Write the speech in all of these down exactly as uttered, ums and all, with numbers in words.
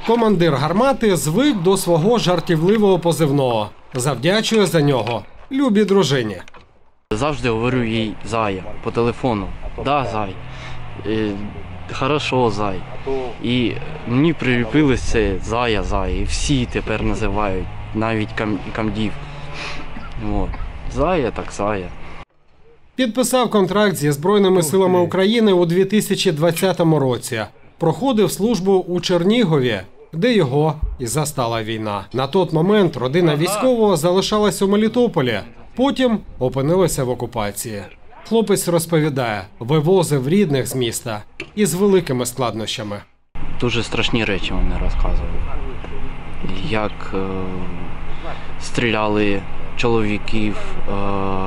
Командир гармати звик до свого жартівливого позивного. Завдячує за нього любій дружині. Завжди говорю їй «Зая» по телефону. «Да, Зай», е, «Хорошо, Зай». І мені приліпилось це «Зая, Зая». І всі тепер називають, навіть кам, камдів. От. Зая так Зая. Підписав контракт зі Збройними силами України у дві тисячі двадцятому році. Проходив службу у Чернігові, де його і застала війна. На той момент родина військового залишалась у Мелітополі, потім опинилася в окупації. Хлопець розповідає, вивозив рідних з міста із великими складнощами. Дуже страшні речі вони розказували. Як е, стріляли чоловіків, е,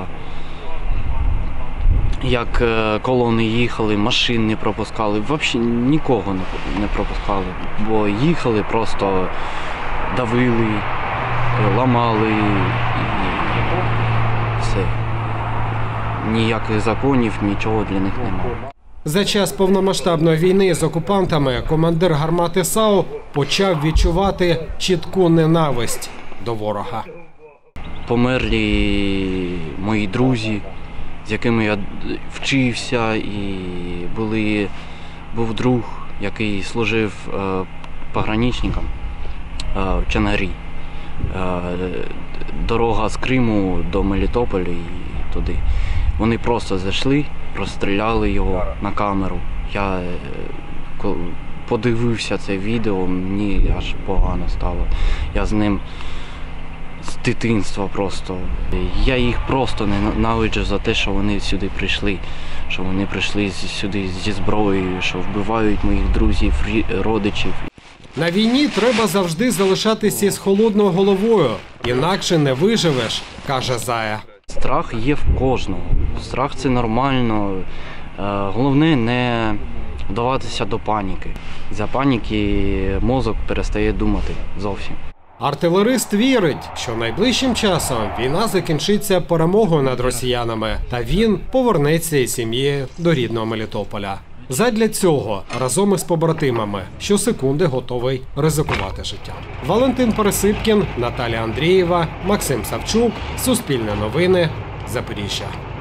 як е, колони їхали, машин не пропускали, взагалі нікого не, не пропускали, бо їхали, просто давили, ламали і все. Ніяких законів, нічого для них немає. За час повномасштабної війни з окупантами командир гармати САУ почав відчувати чітку ненависть до ворога. Померли мої друзі, з якими я вчився, і були, був друг, який служив е, пограничником е, в Чангарі. Е, дорога з Криму до Мелітополя і туди. Вони просто зайшли, розстріляли його на камеру. Я е, подивився це відео, мені аж погано стало. Я з ним з дитинства просто. Я їх просто ненавиджу за те, що вони сюди прийшли, що вони прийшли сюди зі зброєю, що вбивають моїх друзів, родичів. На війні треба завжди залишатися з холодною головою, інакше не виживеш, каже Зая. Страх є в кожного. Страх – це нормально. Головне не вдаватися до паніки. За паніки мозок перестає думати зовсім. Артилерист вірить, що найближчим часом війна закінчиться перемогою над росіянами, та він повернеться із сім'єю до рідного Мелітополя. Задля цього разом із побратимами щосекунди готовий ризикувати життям. Валентин Пересипкін, Наталія Андрієва, Максим Савчук, Суспільне новини, Запоріжжя.